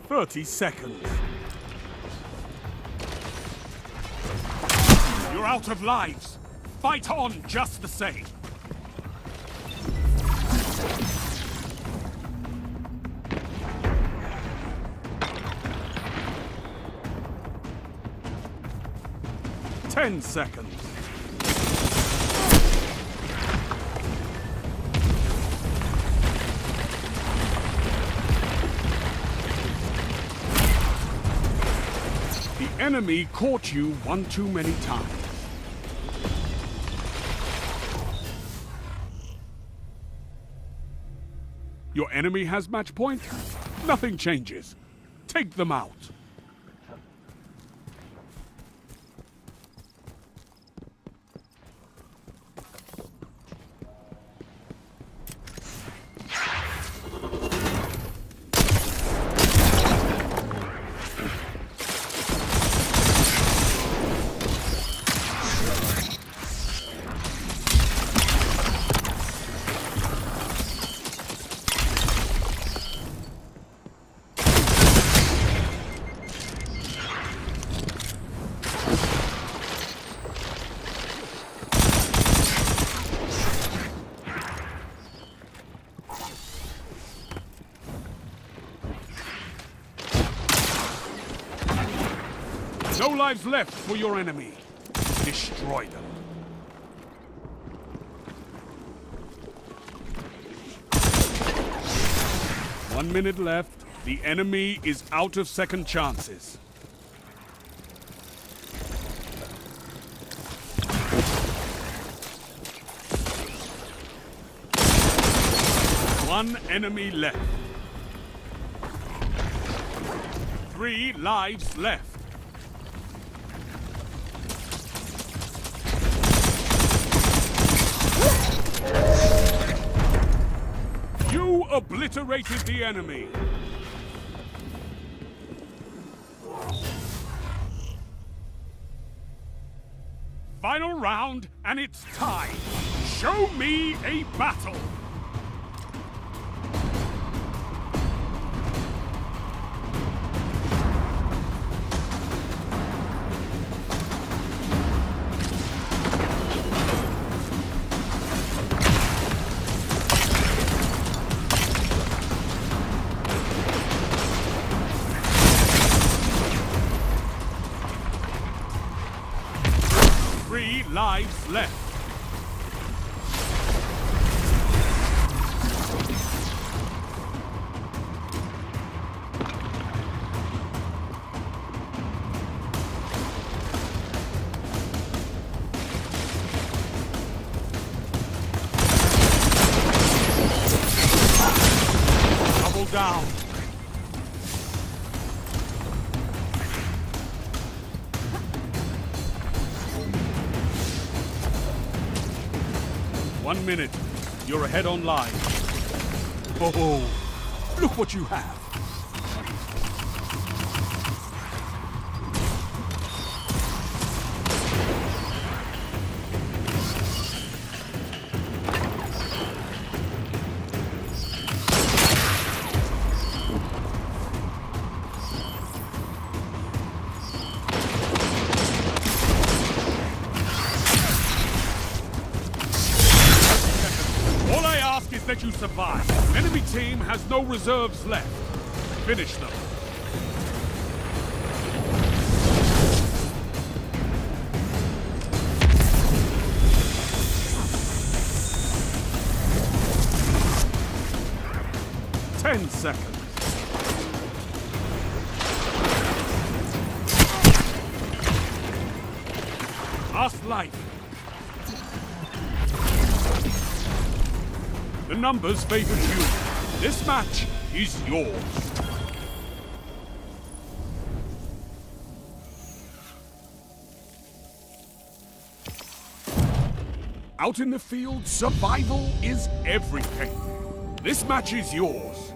30 seconds. You're out of lives. Fight on just the same. Ten seconds. The enemy caught you one too many times. Your enemy has match point. Nothing changes. Take them out. No lives left for your enemy. Destroy them. One minute left. The enemy is out of second chances. One enemy left. 3 lives left. You obliterated the enemy. Final round, and it's time. Show me a battle. Three lives left. Double down. One minute. You're ahead on live. Oh, look what you have. That you survive. Enemy team has no reserves left. Finish them. Ten seconds. Last life. The numbers favored you. This match is yours. Out in the field, survival is everything. This match is yours.